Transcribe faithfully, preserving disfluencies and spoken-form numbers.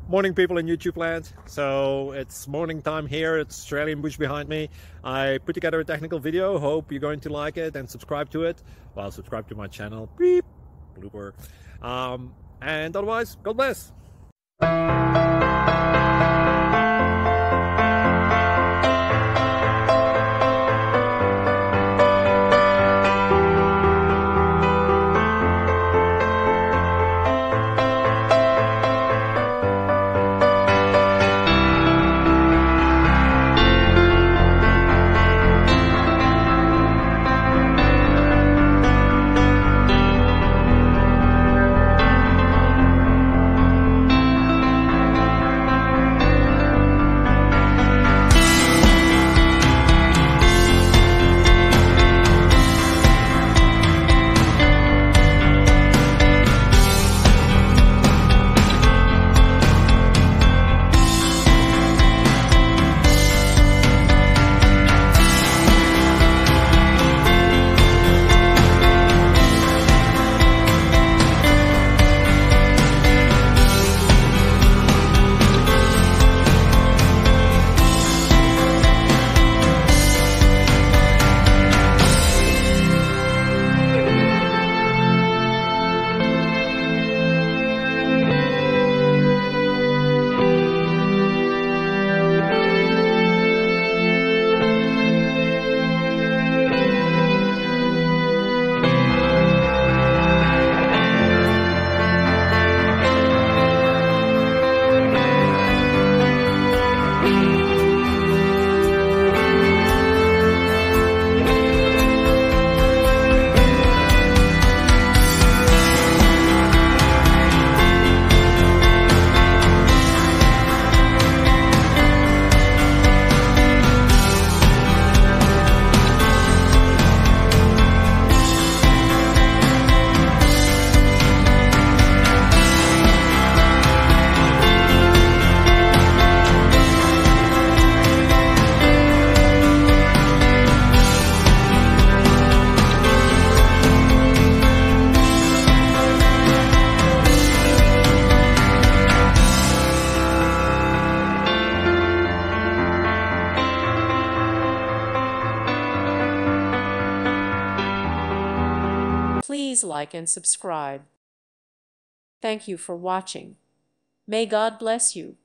Morning, people in YouTube land. So it's morning time here. It's Australian bush behind me. I put together a technical video. Hope you're going to like it and subscribe to it. Well, subscribe to my channel. Beep. Blooper. Um, and otherwise, God bless. Please like and subscribe. Thank you for watching. May God bless you.